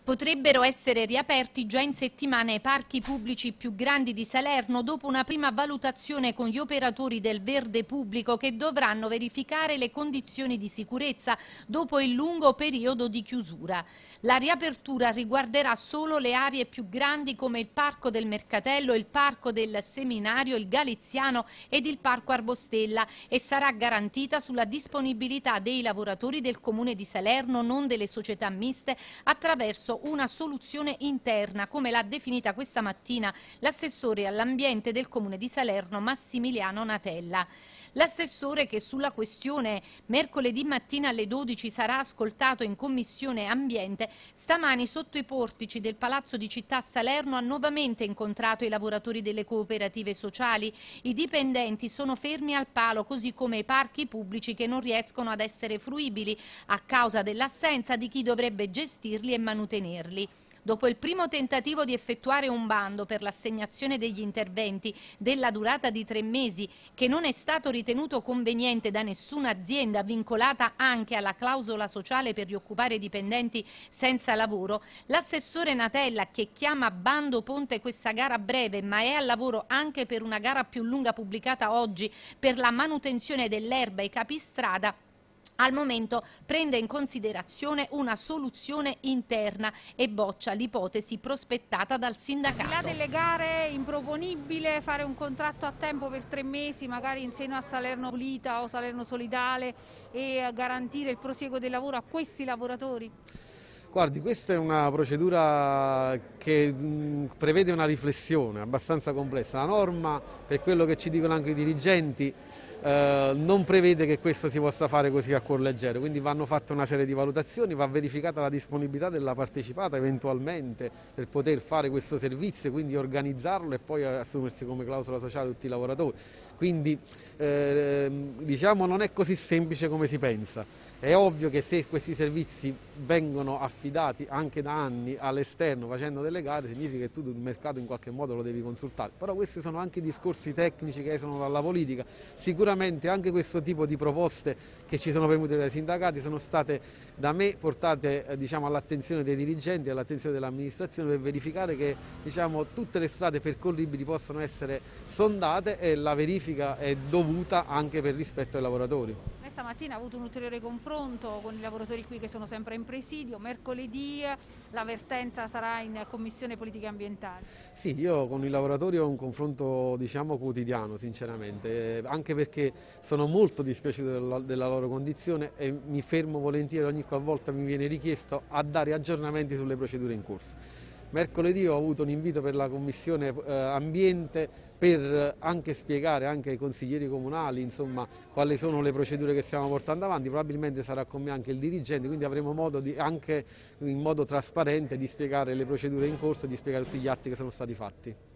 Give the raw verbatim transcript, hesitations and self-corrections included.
Potrebbero essere riaperti già in settimana i parchi pubblici più grandi di Salerno dopo una prima valutazione con gli operatori del verde pubblico che dovranno verificare le condizioni di sicurezza dopo il lungo periodo di chiusura. La riapertura riguarderà solo le aree più grandi come il Parco del Mercatello, il Parco del Seminario, il Galiziano ed il Parco Arbostella e sarà garantita sulla disponibilità dei lavoratori del Comune di Salerno, non delle società miste, attraverso una soluzione interna, come l'ha definita questa mattina l'assessore all'ambiente del Comune di Salerno Massimiliano Natella. L'assessore, che sulla questione mercoledì mattina alle dodici sarà ascoltato in Commissione Ambiente, stamani sotto i portici del Palazzo di Città Salerno ha nuovamente incontrato i lavoratori delle cooperative sociali. I dipendenti sono fermi al palo, così come i parchi pubblici che non riescono ad essere fruibili a causa dell'assenza di chi dovrebbe gestirli e manutenerli. Dopo il primo tentativo di effettuare un bando per l'assegnazione degli interventi della durata di tre mesi, che non è stato ritenuto conveniente da nessuna azienda vincolata anche alla clausola sociale per rioccupare dipendenti senza lavoro, l'assessore Natella, che chiama bando ponte questa gara breve ma è al lavoro anche per una gara più lunga pubblicata oggi per la manutenzione dell'erba e capistrada, al momento prende in considerazione una soluzione interna e boccia l'ipotesi prospettata dal sindacato. Al di là delle gare, è improponibile fare un contratto a tempo per tre mesi, magari in seno a Salerno Pulita o Salerno Solidale, e garantire il prosieguo del lavoro a questi lavoratori? Guardi, questa è una procedura che mh, prevede una riflessione abbastanza complessa. La norma, per quello che ci dicono anche i dirigenti, eh, non prevede che questo si possa fare così a cuor leggero, quindi vanno fatte una serie di valutazioni, va verificata la disponibilità della partecipata eventualmente per poter fare questo servizio, quindi organizzarlo e poi assumersi come clausola sociale tutti i lavoratori. Quindi eh, diciamo non è così semplice come si pensa. È ovvio che se questi servizi vengono affidati anche da anni all'esterno facendo delle gare, significa che tu il mercato in qualche modo lo devi consultare. Però questi sono anche discorsi tecnici che esulano dalla politica. Sicuramente anche questo tipo di proposte che ci sono venute dai sindacati sono state da me portate eh, diciamo, all'attenzione dei dirigenti, all'attenzione dell'amministrazione, per verificare che diciamo, tutte le strade percorribili possono essere sondate e la verifica è dovuta anche per rispetto ai lavoratori. Stamattina ha avuto un ulteriore confronto con i lavoratori qui che sono sempre in presidio. Mercoledì l'avvertenza sarà in Commissione Politiche Ambientali. Sì, io con i lavoratori ho un confronto diciamo quotidiano sinceramente, eh, anche perché sono molto dispiaciuto della, della loro condizione e mi fermo volentieri ogni qualvolta mi viene richiesto a dare aggiornamenti sulle procedure in corso. Mercoledì ho avuto un invito per la Commissione eh, Ambiente per anche spiegare anche ai consiglieri comunali insomma, quali sono le procedure che stiamo portando avanti. Probabilmente sarà con me anche il dirigente, quindi avremo modo di, anche in modo trasparente di spiegare le procedure in corso e di spiegare tutti gli atti che sono stati fatti.